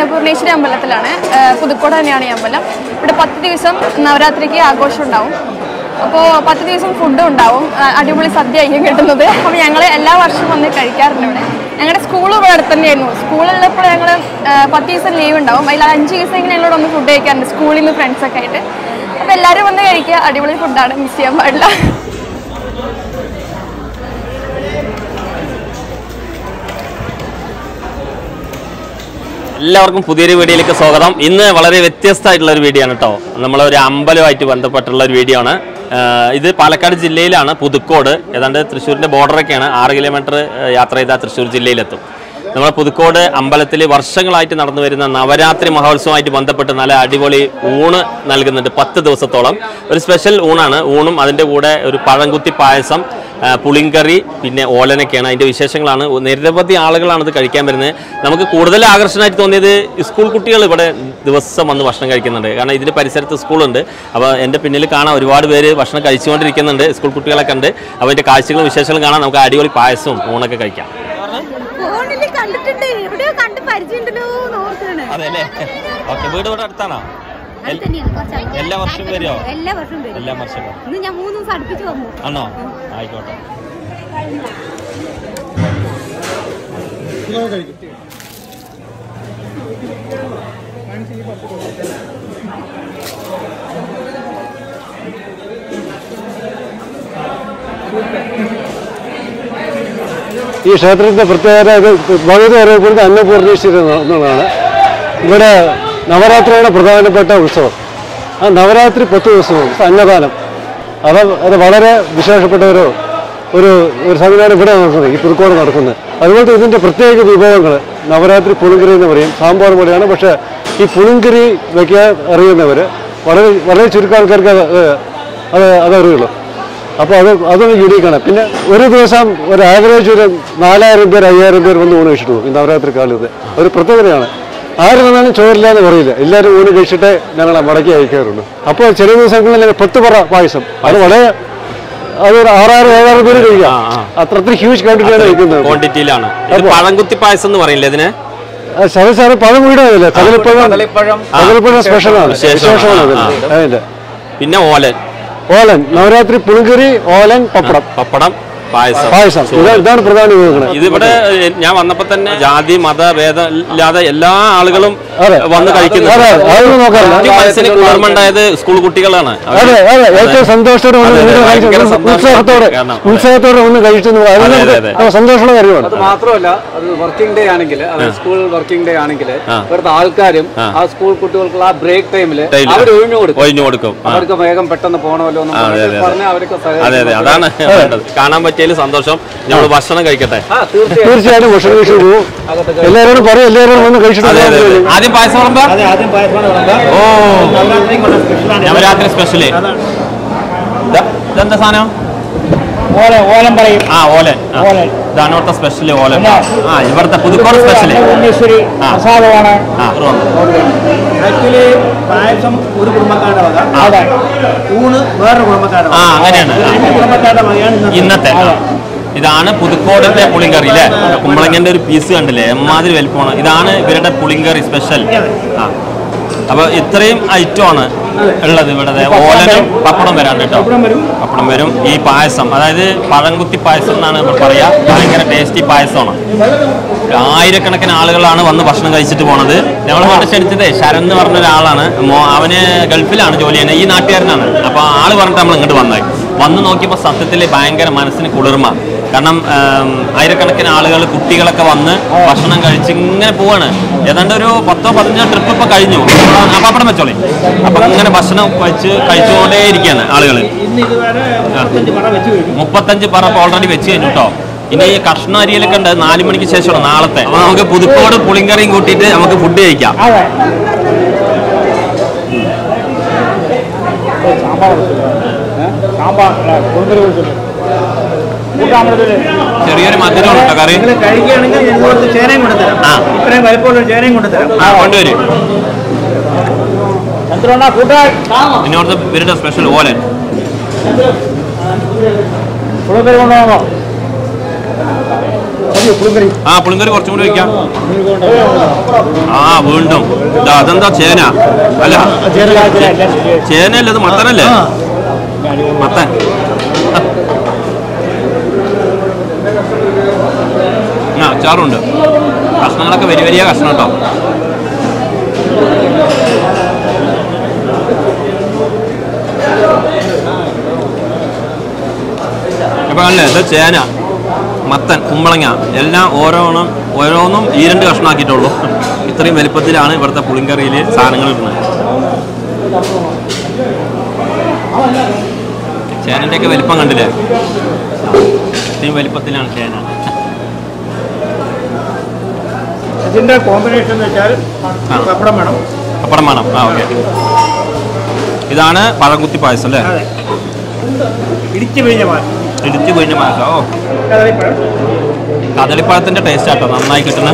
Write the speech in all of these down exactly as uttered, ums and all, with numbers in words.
അന്നപൂർണേശ്വരി അമ്പലത്തിലാണ്. പുതുക്കോട് തന്നെയാണ് ഈ അമ്പലം. ഇവിടെ പത്ത് ദിവസം നവരാത്രിക്ക് ആഘോഷം ഉണ്ടാവും. അപ്പോൾ പത്ത് ദിവസം ഫുഡും ഉണ്ടാവും. അടിപൊളി സദ്യ ആയിരിക്കും കിട്ടുന്നത്. അപ്പോൾ ഞങ്ങൾ എല്ലാ വർഷവും വന്ന് കഴിക്കാറുണ്ട് ഇവിടെ. ഞങ്ങളുടെ സ്കൂൾ ഇവിടെ അടുത്ത് തന്നെയായിരുന്നു. സ്കൂളുള്ളപ്പോൾ ഞങ്ങൾ പത്ത് ദിവസം ലീവ് ഉണ്ടാവും. അതിൽ അഞ്ച് ദിവസം ഇങ്ങനെ ഞങ്ങളോട് വന്ന് ഫുഡ് കഴിക്കാറുണ്ട്, സ്കൂളിൽ നിന്ന് ഫ്രണ്ട്സൊക്കെ ആയിട്ട്. അപ്പോൾ എല്ലാവരും വന്ന് കഴിക്കുക. അടിപൊളി ഫുഡാണ്, മിസ് ചെയ്യാൻ പാടില്ല. എല്ലാവർക്കും പുതിയൊരു വീഡിയോയിലേക്ക് സ്വാഗതം. ഇന്ന് വളരെ വ്യത്യസ്തമായിട്ടുള്ള ഒരു വീഡിയോ ആണ് കേട്ടോ. നമ്മളൊരു അമ്പലമായിട്ട് ബന്ധപ്പെട്ടുള്ള ഒരു വീഡിയോ ആണ്. ഇത് പാലക്കാട് ജില്ലയിലാണ്, പുതുക്കോട്. ഏതാണ്ട് തൃശ്ശൂരിൻ്റെ ബോർഡറൊക്കെയാണ്. ആറ് കിലോമീറ്റർ യാത്ര ചെയ്താൽ തൃശ്ശൂർ ജില്ലയിലെത്തും. നമ്മൾ പുതുക്കോട് അമ്പലത്തിൽ വർഷങ്ങളായിട്ട് നടന്നു വരുന്ന നവരാത്രി മഹോത്സവമായിട്ട് ബന്ധപ്പെട്ട് നല്ല അടിപൊളി ഊണ് നൽകുന്നുണ്ട്. പത്ത് ദിവസത്തോളം ഒരു സ്പെഷ്യൽ ഊണാണ്. ഊണും അതിൻ്റെ കൂടെ ഒരു പഴംകുത്തി പായസം, പുളിങ്കറി, പിന്നെ ഓലനൊക്കെയാണ് അതിൻ്റെ വിശേഷങ്ങളാണ്. നിരവധി ആളുകളാണ് ഇത് കഴിക്കാൻ വരുന്നത്. നമുക്ക് കൂടുതൽ ആകർഷണമായിട്ട് തോന്നിയത് സ്കൂൾ കുട്ടികൾ ഇവിടെ ദിവസം വന്ന് ഭക്ഷണം കഴിക്കുന്നുണ്ട്. കാരണം ഇതിൻ്റെ പരിസരത്ത് സ്കൂളുണ്ട്. അപ്പോൾ എൻ്റെ പിന്നിൽ കാണാൻ ഒരുപാട് പേര് ഭക്ഷണം കഴിച്ചുകൊണ്ടിരിക്കുന്നുണ്ട്, സ്കൂൾ കുട്ടികളൊക്കെ ഉണ്ട്. അപ്പോൾ അതിൻ്റെ കാഴ്ചകളും വിശേഷങ്ങളും കാണാൻ നമുക്ക് അടിപൊളി പായസവും ഊണൊക്കെ കഴിക്കാം. അതെല്ലേ? ഓക്കെ. വീട് ഇവിടെ അടുത്താണോ? എല്ലാ വർഷവും വരുമോ? എല്ലാ വർഷവും എല്ലാ വർഷവും ഞാൻ മൂന്ന് ദിവസം അടുപ്പിച്ച് വന്നു. ആണോ? ആയിക്കോട്ടെ. ഈ ക്ഷേത്രത്തിൻ്റെ പ്രത്യേകത ഭഗവതി അറിയപ്പെടുന്ന അന്നപൂർണേശ്വരി എന്നുള്ളതാണ്. ഇവിടെ നവരാത്രിയുടെ പ്രധാനപ്പെട്ട ഉത്സവം. ആ നവരാത്രി പത്ത് ദിവസവും അന്നദാനം, അത് അത് വളരെ വിശേഷപ്പെട്ട ഒരു ഒരു ഒരു സംവിധാനം ഇവിടെ നടക്കുന്നത്, ഈ പുതുക്കോട് നടക്കുന്നത്. അതുപോലെ ഇതിൻ്റെ പ്രത്യേക വിഭവങ്ങൾ നവരാത്രി പുളിങ്കറി എന്ന് പറയും. സാമ്പാർ പോലെയാണ്. പക്ഷേ ഈ പുളിങ്കറി വയ്ക്കാൻ അറിയുന്നവർ വളരെ വളരെ ചുരുക്കം ആൾക്കാർക്ക് അത് അത് അതറിയുള്ളൂ. അപ്പോൾ അത് അതൊന്ന് യുണീക്കാണ്. പിന്നെ ഒരു ദിവസം ഒരു ആവറേജ് ഒരു നാലായിരം പേർ അയ്യായിരം പേർ വന്ന് ഊണ് കഴിച്ചിട്ട് പോകും ഈ നവരാത്രി കാലത്ത്. ഒരു പ്രത്യേകതയാണ്. ആര് വന്നാലും ചോറില്ല എന്ന് പറയില്ല. എല്ലാവരും ഊണ് കഴിച്ചിട്ട് ഞങ്ങളെ മടക്കി അയക്കാറുള്ളൂ. അപ്പോൾ ചില ദിവസങ്ങളിൽ പത്ത് പറ പായസം, അത് വളരെ അതൊരു ആറായിരം ഏഴായിരം പേര് കഴിക്കാം. അത്ര ഹ്യൂജ് ക്വാണ്ടിറ്റിയാണ് കഴിക്കുന്നത്. ക്വാണ്ടിറ്റിയിലാണ്. പഴംകുത്തി പായസം എന്ന് പറയില്ലേ ഇതിന്? സാറ് പഴം വീടാവില്ല, കദളിപ്പഴം കദളിപ്പഴം സ്പെഷ്യലാണ്, വിശേഷമാണ് അതിൻ്റെ. പിന്നെ ഓലൻ ഓലൻ നവരാത്രി പുളിങ്കറി, ഓലൻ, പപ്പടം പപ്പടം പായസം പായസം ഇതാണ് പ്രധാന വിഭവങ്ങൾ. ഇതിവിടെ ഞാൻ വന്നപ്പോ തന്നെ ജാതി മത ഭേദം ഇല്ലാതെ എല്ലാ ആളുകളും വന്ന് കഴിക്കുന്നത്. കുളിർമണ്ടായത് സ്കൂൾ കുട്ടികളാണ്. അതെ അതെ, ഏറ്റവും സന്തോഷത്തോടെ ഉത്സാഹത്തോടെ ഉത്സാഹത്തോടെ ഒന്ന് കഴിച്ചു സന്തോഷമുള്ള കാര്യമാണ്. അത് മാത്രമല്ല, അത് വർക്കിംഗ് ഡേ ആണെങ്കിൽ, സ്കൂൾ വർക്കിംഗ് ഡേ ആണെങ്കിൽ ഇവിടുത്തെ ആൾക്കാരും ആ സ്കൂൾ കുട്ടികൾക്കുള്ള ആ ബ്രേക്ക് ടൈമിൽ അവർ ഒഴിഞ്ഞു കൊടുക്കും ഒഴിഞ്ഞു കൊടുക്കും അവർക്ക് വേഗം പെട്ടെന്ന് പോകണമല്ലോ എന്ന് പറഞ്ഞാൽ അവർക്ക്. അതെ അതെ, അതാണ് കാണാൻ പറ്റിയ സന്തോഷം. നമ്മൾ ഭക്ഷണം കഴിക്കട്ടെ. തീർച്ചയായിട്ടും ഭക്ഷണം കഴിച്ചു പോകും. എല്ലാവരോടും പറയും, എല്ലാവരും വന്ന് കഴിച്ചിട്ട്. ആദ്യം പായസം വിളമ്പാ. ഓ, നവരാത്രി സ്പെഷ്യല് ഇതെന്താ സാധനം? ഓലൻ പറയും. ആ ഓലൻ. ഇതാണ് ഇവിടുത്തെ സ്പെഷ്യല് ഓലൻ. ആ ഇവിടുത്തെ പുതുക്കോട് സ്പെഷ്യല് പ്രസാദമാണ്. ആക്ച്വലി പായസം ഒരു കുടുംബക്കാരുടെ വക, ഊണ് വേറൊരു കുടുംബക്കാരുടെ. ആ അങ്ങനെയാണ് കുടുംബക്കാരുടെ വകയാണ് ഇന്നത്തെ. ഇതാണ് പുതുക്കോടിന്റെ പുളിങ്കറി അല്ലേ? കുമ്പളങ്ങന്റെ ഒരു പീസ് കണ്ടില്ലേ, എമ്മാതിരി വലിപ്പമാണ്. ഇതാണ് ഇവരുടെ പുളിങ്കറി സ്പെഷ്യൽ. ആ അപ്പൊ ഇത്രയും ഐറ്റമാണ് ഉള്ളത് ഇവിടെ. ഓലനും പപ്പടം വരാണ്ട് കേട്ടോ. പപ്പടം വരും. ഈ പായസം, അതായത് പഴംകുത്തി പായസം എന്നാണ് ഇപ്പോൾ പറയാ. ഭയങ്കര ടേസ്റ്റി പായസമാണ്. ആയിരക്കണക്കിന് ആളുകളാണ് വന്ന് ഭക്ഷണം കഴിച്ചിട്ട് പോണത്. ഞങ്ങൾ മനുഷ്യടിച്ചത് ശരൺ എന്ന് പറഞ്ഞ ഒരാളാണ്. അവന് ഗൾഫിലാണ് ജോലി ചെയ്യുന്നത്. ഈ നാട്ടുകാരനാണ്. അപ്പോൾ ആള് പറഞ്ഞിട്ട് നമ്മൾ ഇങ്ങോട്ട് വന്നത്. വന്ന് നോക്കിയപ്പോൾ സത്യത്തിൽ ഭയങ്കര മനസ്സിന് കുളിർമ. കാരണം ആയിരക്കണക്കിന് ആളുകൾ, കുട്ടികളൊക്കെ വന്ന് ഭക്ഷണം കഴിച്ച് ഇങ്ങനെ പോവാണ്. ഏതാണ്ട് ഒരു പത്തോ പതിനഞ്ചോ ട്രിപ്പ് ഇപ്പോൾ കഴിഞ്ഞു. പപ്പടം വെച്ചോളി. അപ്പം ഇങ്ങനെ ഭക്ഷണം വെച്ച് കഴിച്ചുകൊണ്ടേ ഇരിക്കുകയാണ് ആളുകൾ. മുപ്പത്തഞ്ച് പറ ഓൾറെഡി വെച്ച് കഴിഞ്ഞു കേട്ടോ. ഇനി ഈ കഷ്ണ അരിയിലൊക്കെ ഉണ്ട്. നാല് മണിക്ക് ശേഷമാണ് നാളത്തെ. അപ്പോൾ നമുക്ക് പുതുക്കോട് പുളിങ്കറിയും കൂട്ടിയിട്ട് നമുക്ക് ഫുഡ് കഴിക്കാം. ചെറിയൊരു മധുരം ഉണ്ടോ കറി? കഴിക്കുകയാണെങ്കിൽ ഞങ്ങൾക്ക് ചേനയും കൊണ്ടുതരാം. ആ ഇത്രയും വലിപ്പമുള്ള ചേനയും കൊണ്ടുതരാം. ആ കൊണ്ടുവരും. ഇന്നോടത്തെ ഇവരുടെ സ്പെഷ്യൽ ഓലൻ. ആ പുളിങ്കറി കുറച്ചും കൂടി വയ്ക്കാം. ആ വീണ്ടും അതെന്താ ചേന അല്ല ചേനയല്ലേ ഇത് മത്തനല്ലേ മത്തൻ. ആ അച്ചാറുണ്ട്. കഷ്ണങ്ങളൊക്കെ വലിയ വലിയ കഷ്ണം കേട്ടോ. അപ്പൊ അല്ലേ ഇത് ചേന മത്തൻ കുമ്പളങ്ങ എല്ലാം ഓരോന്നും ഓരോന്നും ഈ രണ്ട് കഷ്ണമാക്കിയിട്ടുള്ളൂ. ഇത്രയും വലിപ്പത്തിലാണ് ഇവിടുത്തെ പുളിങ്കറിയിൽ സാധനങ്ങൾ ഇടുന്നത്. ചേനൻ്റെയൊക്കെ വലിപ്പം കണ്ടില്ലേ? ഇത്രയും വലിപ്പത്തിലാണ് ചേന. ഇതിന്റെ കോമ്പിനേഷൻ എന്ന് വെച്ചാൽ പപ്പടം വേണം. പപ്പടം വേണം. ആ ഓക്കെ. ഇതാണ് പഴംകുത്തി പായസം അല്ലേ? ഇടിച്ചു പിഴിഞ്ഞ പായസം. ഇടിച്ചു പിഴിഞ്ഞ പായസം. ഓ കദളിപ്പഴത്തിന്റെ ടേസ്റ്റ് ആട്ടോ നന്നായി കിട്ടുന്നത്.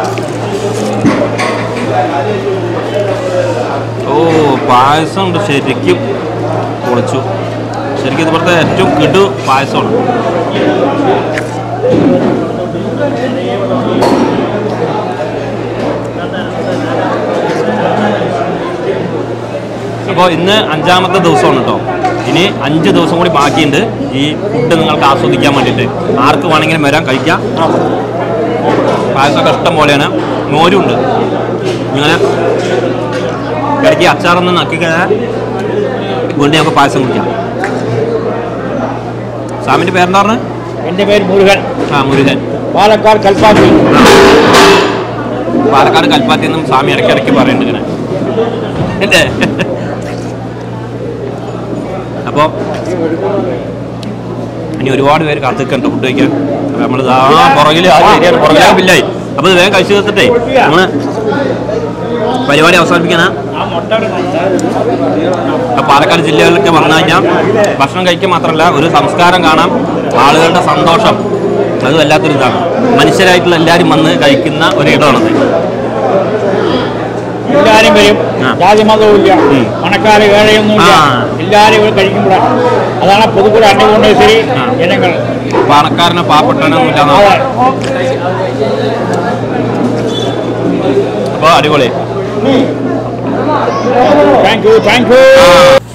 ഓ പായസം ഉണ്ട് ശരിക്കും പൊളിച്ചു. ശരിക്കും ഇതുപോലത്തെ ഏറ്റവും കിടു പായസമാണ്. അപ്പോൾ ഇന്ന് അഞ്ചാമത്തെ ദിവസമാണ് കേട്ടോ. ഇനി അഞ്ച് ദിവസം കൂടി ബാക്കിയുണ്ട് ഈ ഫുഡ് നിങ്ങൾക്ക് ആസ്വദിക്കാൻ വേണ്ടിയിട്ട്. ആർക്ക് വേണമെങ്കിലും വരാൻ കഴിക്കാം. പായസമൊക്കെ ഇഷ്ടം പോലെയാണ്. മോരുണ്ട്. ഇങ്ങനെ ഇടയ്ക്ക് അച്ചാറൊന്ന് നക്കി കഴിഞ്ഞാൽ വീണ്ടും നമുക്ക് പായസം കുടിക്കാം. സാമിൻ്റെ പേരെന്താ പറഞ്ഞത്? എൻ്റെ പേര് മുരുകൻ. ആ മുരുകൻ. പാലക്കാട് കൽപ്പാത്തി. പാലക്കാട് കൽപ്പാത്തി എന്നും സ്വാമി ഇടയ്ക്കിടയ്ക്ക് പറയുന്നുണ്ട് ഇങ്ങനെ അല്ലേ? അപ്പോൾ ഇനി ഒരുപാട് പേര് കാത്തിക്കണ്ട ഫുഡ് കഴിക്കാൻ. അപ്പോൾ നമ്മൾ ആ പുറകിൽ ആ ശരിയാണ് പുറകിലെ ബില്ലായി. അപ്പോൾ ഇത് വേഗം കഴിച്ചു തീർത്തിട്ടേ നമ്മൾ പരിപാടി അവസാനിപ്പിക്കാനാ. പാലക്കാട് ജില്ലകളിലൊക്കെ പറഞ്ഞു കഴിഞ്ഞാൽ ഭക്ഷണം കഴിക്കുക മാത്രമല്ല ഒരു സംസ്കാരം കാണാം, ആളുകളുടെ സന്തോഷം, അത് വല്ലാത്തൊരു ഇതാണ്. മനുഷ്യരായിട്ടുള്ള എല്ലാവരും വന്ന് കഴിക്കുന്ന ഒരിടമാണത്. എല്ലാവരും വരും. ജാതി മതവുമില്ല, പണക്കാര് വേഴയൊന്നുമില്ല. എല്ലാവരും ഇവിടെ കഴിക്കുമ്പോഴാണ്. അതാണ് പുതുക്കൂട അന്നപൂർണേശ്വരി ജനങ്ങൾ. പണക്കാരനെ പാവപ്പെട്ടവനൊന്നുമില്ല. അപ്പോൾ അടിപൊളി. Thank you thank U.